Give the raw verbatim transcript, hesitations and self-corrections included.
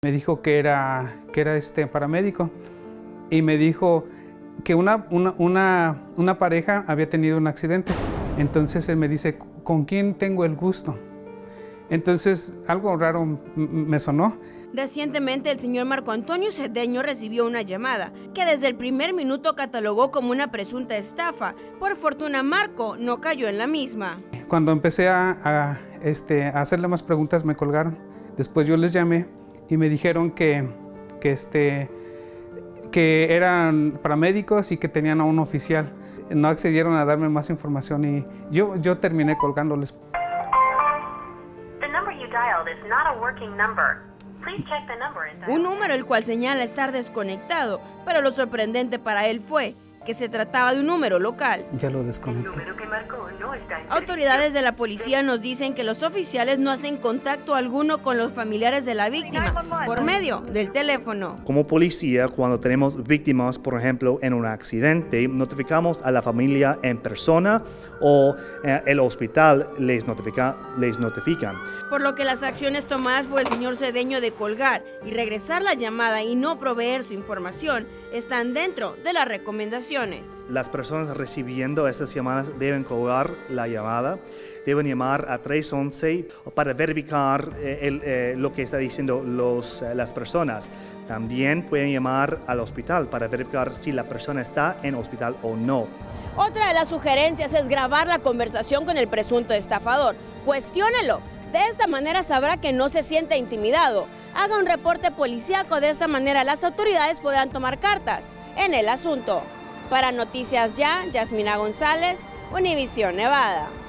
Me dijo que era, que era este paramédico y me dijo que una, una, una, una pareja había tenido un accidente. Entonces él me dice, ¿con quién tengo el gusto? Entonces algo raro me sonó. Recientemente el señor Marco Antonio Cedeño recibió una llamada que desde el primer minuto catalogó como una presunta estafa. Por fortuna Marco no cayó en la misma. Cuando empecé a, a, este, a hacerle más preguntas me colgaron. Después yo les llamé y me dijeron que, que, este, que eran paramédicos y que tenían a un oficial. No accedieron a darme más información y yo, yo terminé colgándoles. Un número el cual señala estar desconectado, pero lo sorprendente para él fue que se trataba de un número local. Ya lo desconecté. Autoridades de la policía nos dicen que los oficiales no hacen contacto alguno con los familiares de la víctima por medio del teléfono. Como policía, cuando tenemos víctimas, por ejemplo, en un accidente, notificamos a la familia en persona o eh, el hospital les, notifica, les notifican. Por lo que las acciones tomadas por el señor Cedeño de colgar y regresar la llamada y no proveer su información están dentro de las recomendaciones. Las personas recibiendo estas llamadas deben colgar la llamada, deben llamar a tres once para verificar eh, el, eh, lo que están diciendo los, eh, las personas. También pueden llamar al hospital para verificar si la persona está en hospital o no. Otra de las sugerencias es grabar la conversación con el presunto estafador. Cuestiónelo. De esta manera sabrá que no se siente intimidado. Haga un reporte policíaco, de esta manera las autoridades podrán tomar cartas en el asunto. Para Noticias Ya, Yasmina González, Univisión Nevada.